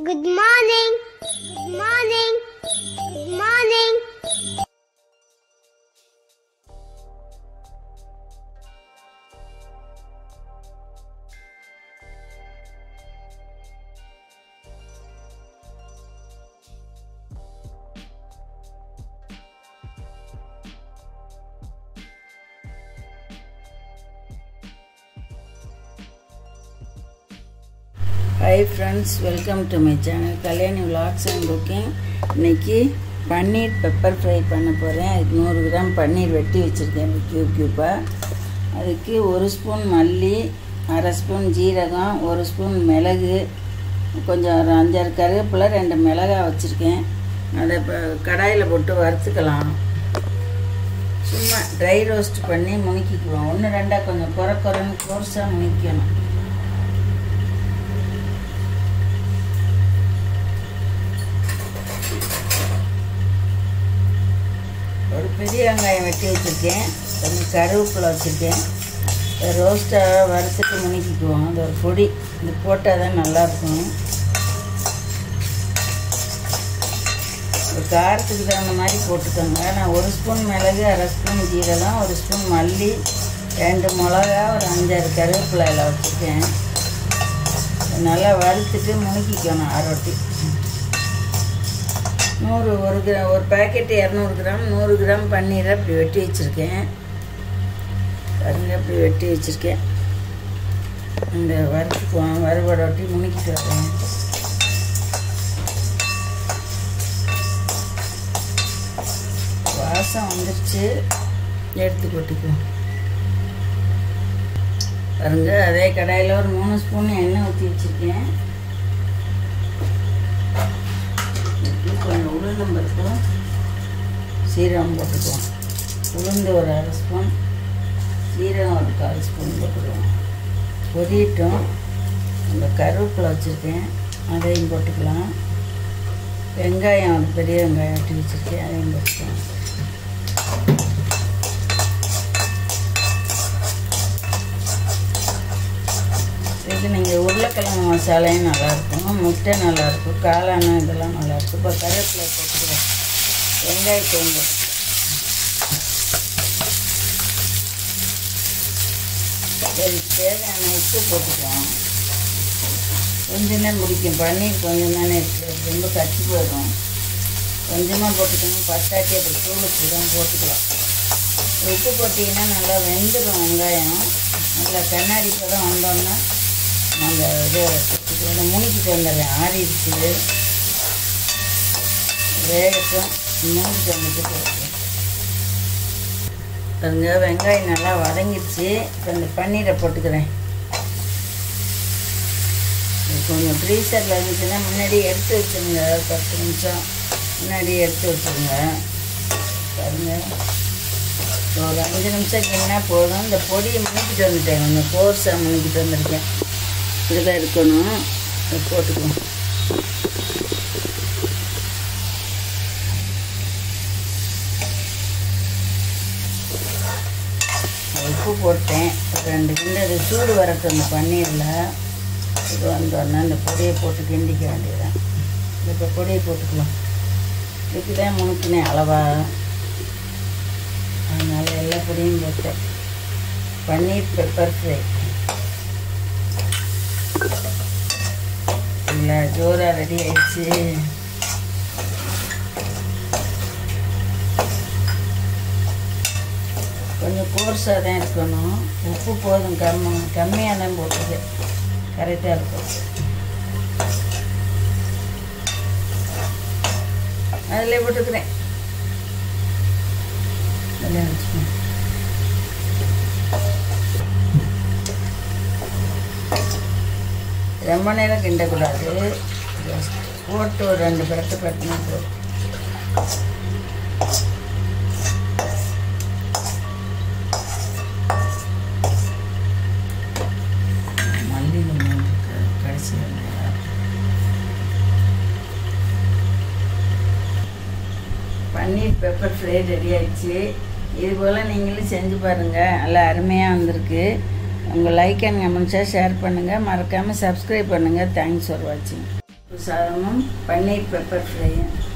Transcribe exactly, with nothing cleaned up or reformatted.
Good morning. Good morning. Good morning. Hi friends, welcome to my channel Kalyani Vlogs and Cooking. இன்னைக்கு பன்னீர் pepper fry பண்ண போகிறேன். அதுக்கு நூறு gram பன்னீர் வெட்டி வச்சுருக்கேன் கியூப் கியூப்பாக. அதுக்கு ஒரு ஸ்பூன் மல்லி, அரை ஸ்பூன் ஜீரகம், ஒரு ஸ்பூன் மிளகு, கொஞ்சம் ஒரு அஞ்சாறு கருவேப்பிலை, ரெண்டு மிளகாய் வச்சுருக்கேன். அதை இப்போ கடாயில் போட்டு வறுத்துக்கலாம். சும்மா ட்ரை ரோஸ்ட் பண்ணி முணுக்கிக்குவோம். ஒன்று ரெண்டாக கொஞ்சம் குறை குறைன்னு கோர்ஸாக முணுக்கணும். ஒரு பெரிய வெங்காயம் வெட்டி வச்சுருக்கேன், கொஞ்சம் கருவேப்பிலை வச்சுருக்கேன். ரோஸ்ட்டாக வறுத்துட்டு முணுக்கிக்குவோம். அது ஒரு பொடி, இது போட்டால் தான் நல்லாயிருக்கும். ஒரு காரத்துக்கு தகுந்த மாதிரி போட்டுக்கோங்க. நான் ஒரு ஸ்பூன் மிளகு, அரை ஸ்பூன் ஜீரகம், ஒரு ஸ்பூன் மல்லி, ரெண்டு மிளகா, ஒரு அஞ்சாறு கருவேப்பிலை எல்லாம் வச்சுருக்கேன். நல்லா வறுத்துட்டு முணுக்கிக்கணும். அரைட்டி நூறு ஒரு கிராம் ஒரு பேக்கெட்டு இரநூறு கிராம் நூறு கிராம் பன்னீரை அப்படி வெட்டி வச்சுருக்கேன். பாருங்க, அப்படி வெட்டி வச்சுருக்கேன். இந்த வறுத்துக்குவோம். வறுவடை ஒட்டி முணுக்கிட்டு வரேன். வாசம் வந்துருச்சு, எடுத்து கொட்டிக்குவோம். பாருங்க, அதே கடாயில் ஒரு மூணு ஸ்பூன் எண்ணெய் ஊற்றி வச்சுருக்கேன். கொஞ்சம் உளுந்தம் பருப்பும் சீரகம் போட்டுக்குவோம். உளுந்து ஒரு அரை ஸ்பூன், சீரகம் ஒரு கால் ஸ்பூன் போட்டுக்குவோம். பொரியட்டும். அந்த கருவேப்பிலை வச்சுருக்கேன், அதையும் போட்டுக்கலாம். வெங்காயம் ஒரு பெரிய வெங்காயம் வெட்டி வச்சுருக்கேன், அதையும் போட்டுக்கலாம். இது நீங்கள் உருளைக்கிழங்கு மசாலையும் நல்லாயிருக்கும், முட்டை நல்லாயிருக்கும், காளான் இதெல்லாம் நல்லாயிருக்கும். இப்போ கருவேப்பிலை போட்டுக்கிறேன், வெங்காயத்தையும் போட்டுக்கிறேன். தேவையான உப்பு போட்டுக்கலாம். கொஞ்சம் தான் முடிக்கும், பன்னீர் கொஞ்சம் தானே இருக்குது, ரொம்ப கட்டி போயிடும். கொஞ்சமாக போட்டுக்கணும். பத்தாட்டி அப்படி தூளுக்கு தான் போட்டுக்கலாம். உப்பு போட்டிங்கன்னா நல்லா வெந்துடும். வெங்காயம் நல்லா கண்ணாடி பதம் வந்தோன்னா நம்ம இதை இதை முணுக்கிட்டு வந்துடுறேன். ஆறிடுச்சு, வேகட்டும். முணுக்கிட்டு வந்துட்டு போடுறேன். பாருங்க, வெங்காயம் நல்லா வதங்கிடுச்சு. இப்போ இந்த பன்னீரை போட்டுக்கிறேன். கொஞ்சம் ஃப்ரீசரில் இருந்துச்சுன்னா முன்னாடி எடுத்து வச்சுருங்க. பத்து நிமிஷம் முன்னாடி எடுத்து வச்சுருங்க. பாருங்கள், ஒரு அஞ்சு நிமிஷம் கிண்ணா போதும். இந்த பொடியை முணுக்கிட்டு வந்துட்டேன். கொஞ்சம் கோர்ஸாக முணுக்கிட்டு வந்திருக்கேன். இப்படிதான் இருக்கணும். போட்டுக்குவோம். உப்பு போட்டேன். ரெண்டு கிண்ட அது சூடு வரட்டும். அந்த பன்னீரில் இது வந்தோடனே இந்த பொடியை போட்டு கிண்டிக்க வேண்டியதான். இப்போ பொடியை போட்டுக்கலாம். இதுக்கு தான் முணுக்கினேன் அளவாக, அதனால் எல்லா பொடியும் போட்டேன். பன்னீர் பெப்பர் ஃப்ரை இல்லை ஜோராக ரெடி ஆயிடுச்சு. கொஞ்சம் கோர்ஸாக தான் இருக்கணும். உப்பு போதும், கம்ம கம்மியாக தான் போட்டுது, கரெக்டாக இருக்கும். அதில் போட்டுக்கிறேன். அதில் வச்சுக்கணும். ரொம்ப நேரம் கிண்டக்கூடாது. போட்டு ஒரு ரெண்டு பரட்டு பட்டினா போதும். மல்லி கடைசி பன்னீர் பெப்பர் ஃப்ரை ரெடி ஆயிடுச்சு. இது போல் நீங்களும் செஞ்சு பாருங்கள். நல்லா அருமையாக வந்திருக்கு. உங்கள் லைக் அண்ட் கமெண்ட்ஸாக ஷேர் பண்ணுங்கள். மறக்காமல் சப்ஸ்கிரைப் பண்ணுங்கள். தேங்க்ஸ் ஃபார் வாட்சிங். சாதமும் பன்னீர் பெப்பர் ஃப்ரையும்